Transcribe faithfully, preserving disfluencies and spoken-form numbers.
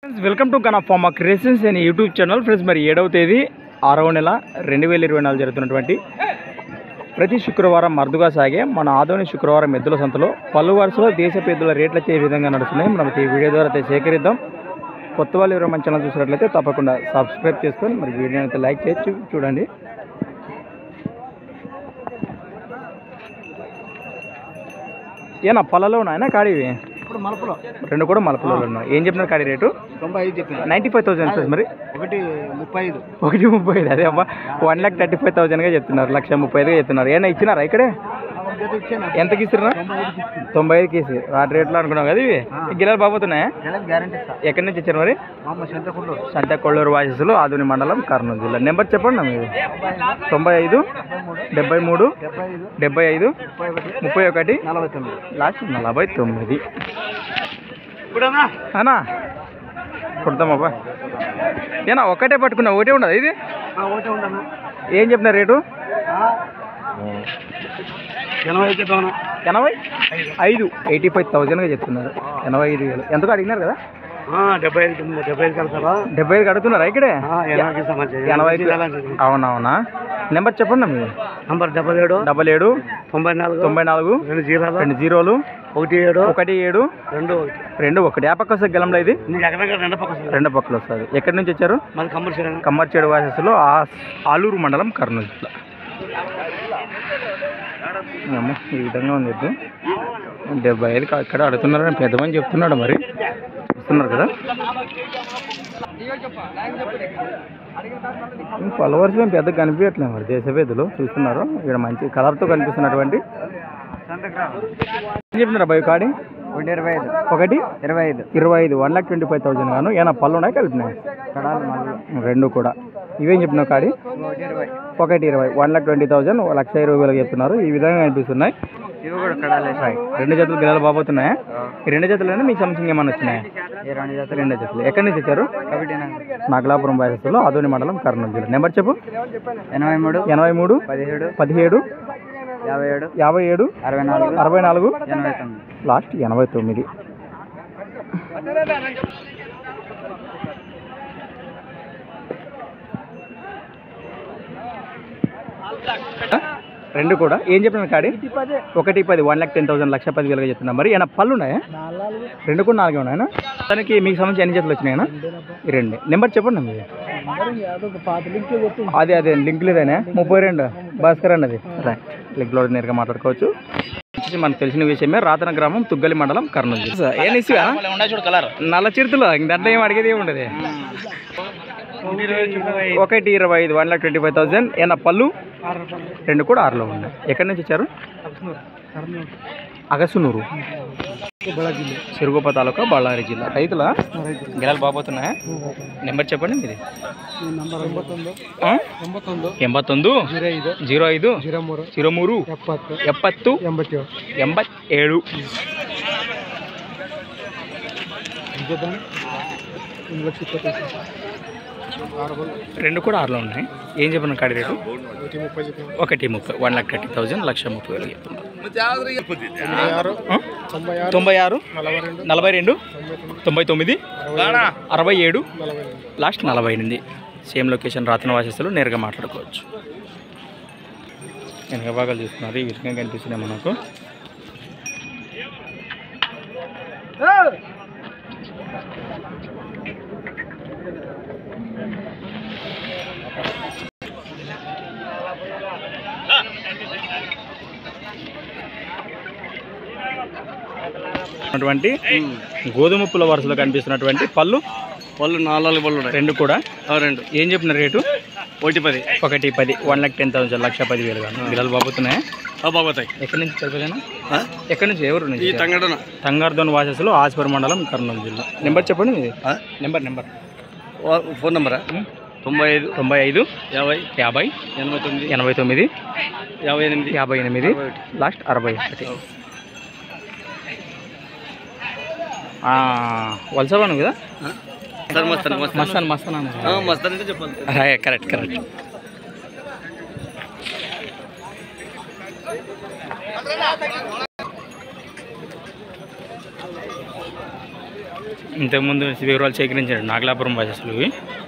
Welcome to gun farma creations అనే YouTube channel. Friends, మరి ఏడవ తేదీ ఆరవ నెల రెండు వేల ఇరవై నాలుగు జరుగుతున్నటువంటి ప్రతి శుక్రవారం అరుదుగా సాగే మన ఆదోని శుక్రవారం ఎద్దుల సంతలో పలు వరుసలో దేశపు ఎద్దుల రేట్లు అయితే ఏ విధంగా నడుస్తున్నాయి మనం ఈ వీడియో ద్వారా అయితే సేకరిద్దాం. కొత్త వాళ్ళు ఎవరైనా మన ఛానల్ చూసినట్లయితే తప్పకుండా సబ్స్క్రైబ్ చేసుకొని మరి వీడియోని అయితే లైక్ చేసి చూడండి. ఏనా పొలలో ఉన్నాయన కాడివి ఇప్పుడు మలపలో రెండు కూడా మలపలో ఉన్నాయి. ఏం చెప్పినారు కాడి రేటు? తొంభై ఐదు చెప్పిన నైంటీ ఫైవ్ థౌసండ్ సార్. మరి ఒకటి ముప్పై ఐదు ఒకటి ముప్పై ఐదు అదే అబ్బా వన్ ల్యాక్ థర్టీ ఫైవ్ థౌసండ్గా చెప్తున్నారు, లక్ష ముప్పై ఐదుగా చెప్తున్నారు. ఏమైనా ఇచ్చినారా ఇక్కడే? ఎంతకి ఇస్తున్నా? తొంభై ఐదుకి ఇసి ఆ రేట్లో అనుకున్నాం కదా. ఇవి గిలాలు బాగుతున్నాయా? గ్యారంటీ. ఎక్కడి నుంచి ఇచ్చారు మరి? సంత కొల్లూరు వాసెస్లో ఆదోని మండలం కర్నూలు జిల్లా. నెంబర్ చెప్పండి నా మీరు. తొంభై ఐదు డెబ్బై మూడు డెబ్బై ఐదు ముప్పై ఒకటి నలభై తొమ్మిది లాస్ట్ నలభై తొమ్మిది అనా కుడతామబ్బా. ఏనా ఒక్కటే పట్టుకున్నా? ఒకటే ఉండదు ఇది? ఒకటే ఉండను. ఏం చెప్పిన రేటు? ఎనభై ఎనభై ఐదు ఎయిటీ ఫైవ్ థౌజండ్గా చెప్తున్నారు. ఎనభై ఐదు వేలు ఎంతగా అడిగినారు కదా? డెబ్బై ఐదు డెబ్బై ఐదు కడతారా? డెబ్బై ఐదు అడుగుతున్నారా ఇక్కడే? ఎనభై అవునవునా. నెంబర్ చెప్పండి మీరు. నంబర్ డబల్ ఏడు డబల్ ఏడు తొంభై నాలుగు తొంభై నాలుగు రెండు జీరోలు రెండు జీరోలు ఒకటి ఏడు ఒకటి ఏడు రెండు ఒకటి రెండు ఒకటి. ఆ పక్క వస్తుంది గెలంలో ఇది? రెండు పక్క రెండు పక్కలు వస్తుంది. ఎక్కడి నుంచి వచ్చారు? మాది కమర్షియల్ కమ్మర్చేడు వాసెస్లో ఆలూరు మండలం కర్నూలు జిల్లా. అమ్మ ఈ విధంగా ఉంది ఎద్దు. డెబ్బై ఐదు ఇక్కడ అడుగుతున్నారని పెద్దమని చెప్తున్నాడు. మరి చూస్తున్నారు కదా ఫాలోవర్స్ మేము పెద్దగా కనిపించట్లేదు. మరి దేశపు ఎద్దులు చూస్తున్నారు. ఇక్కడ మంచి కలర్తో కనిపిస్తున్నటువంటి ఏం చెప్తున్నారు బై కాడి? ఒకటి ఇరవై ఐదు ఒకటి ఇరవై ఐదు ఇరవై ఐదు one lakh twenty five thousand గాను. ఏమైనా పళ్ళు ఉన్నాయి కలిపినాయి? రెండు కూడా. ఇవేం చెప్పినావు కాడి? ఒకటి ఇరవై ఒకటి ఇరవై వన్ ల్యాక్ ట్వంటీ థౌసండ్ లక్ష ఇరవై వేలకు చెప్తున్నారు. ఈ విధంగా కనిపిస్తున్నాయి. ఇవి కూడా కడాలి. రెండు జతలు గిలాలు బాబోతున్నాయా? ఈ రెండు జతలైనా మీకు సంథింగ్ ఏమన్నా వచ్చినాయి? రెండు జతలు రెండు జతలు. ఎక్కడి నుంచి వచ్చారు? నాగలాపురం వాసస్సులో ఆదోని మండలం కర్నూలు జిల్లా. నెంబర్ చెప్పు. ఎనభై మూడు ఎనభై మూడు పదిహేడు పదిహేడు యాభై ఏడు యాభై ఏడు అరవై నాలుగు అరవై నాలుగు ఎనభై తొమ్మిది లాస్ట్ ఎనభై తొమ్మిది. రెండు కూడా. ఏం చెప్పిన కాడి? ఒకటి పది వన్ ల్యాక్ టెన్ థౌసండ్ లక్ష పది వేలుగా చెప్తున్నా. మరి ఏమైనా పళ్ళు ఉన్నాయా? రెండు కూడా నాలుగే ఉన్నాయా? దానికి మీకు సంబంధించి ఎన్ని జతలు వచ్చినాయనా? ఈ రెండు. నెంబర్ చెప్పండి మీరు. అదే అదే లింక్ లేదనే ముప్పై రెండు భాస్కర్ అన్నది రైట్. లింక్లో నేరుగా మాట్లాడుకోవచ్చు. మనకు తెలిసిన విషయమే. రాతన గ్రామం తుగ్గలి మండలం కర్నూలు జిల్లా. ఏం ఇసుగా నల్ల చిరుతులు దాంట్లో ఏం అడిగేది ఏమి ఉండదు. ఒకటి ఇరవై ఐదు one lakh twenty five thousand. ఏమన్నా పళ్ళు? రెండు కూడా ఆరులో ఉన్నాయి. ఎక్కడి నుంచి వచ్చారు? అగసునూరు సిరుగుప తాలూకా బళ్ళారి జిల్లా. రైతుల గిలాలు బాబోతున్నాయా? నెంబర్ చెప్పండి మీది. ఎంబై తొమ్మిది జీరో ఐదు జీరో మూడు ఎప్పత్తు ఎంబై ఏడు. రెండు కూడా ఆరులో ఉన్నాయి. ఏం చెప్పిన కాడి రేటు? ఒకటి ముప్పై వన్ లాక్ థర్టీ థౌసండ్ లక్ష ముప్పై వేలు చెప్తున్నారు. తొంభై ఆరు నలభై రెండు తొంభై తొమ్మిది అరవై ఏడు లాస్ట్ నలభై ఎనిమిది. సేమ్ లొకేషన్ రాతన వాసస్సులు నేరుగా మాట్లాడుకోవచ్చు. వెనక భాగాలు చూస్తున్నారు. ఈ విధంగా కనిపిస్తున్నాయి మనకు. అటువంటి గోధుమ పుల్ల వరుసలో కనిపిస్తున్నటువంటి పళ్ళు పళ్ళు నాలుగు పళ్ళు రెండు కూడా. రెండు. ఏం చెప్పిన రేటు? ఒకటి పది ఒకటి పది వన్ లాక్ టెన్ థౌసండ్ లక్ష పది వేలు కానీ గిలాలు బాబోతున్నాయా? బాబోతాయి. ఎక్కడి నుంచి సరిపోయినా? ఎక్కడి నుంచి? ఎవరు నుంచి? తంగడన తంగార్దోన్ వాసస్సులో ఆస్పర్ మండలం కర్నూలు జిల్లా. నెంబర్ చెప్పండి మీది. నెంబర్ నెంబర్ ఫోన్ నెంబరా? తొంభై ఐదు తొంభై ఐదు యాభై యాభై ఎనభై తొమ్మిది ఎనభై తొమ్మిది యాభై ఎనిమిది యాభై ఎనిమిది లాస్ట్ అరవై ఒకటి. వలసవాను కదా? మస్తాన్ మస్తాన్ మస్తాన్ చెప్పాలి. Correct correct. ఇంతకుముందు వివరాలు సేకరించాడు నాగలాపురం బస్సులు ఇవి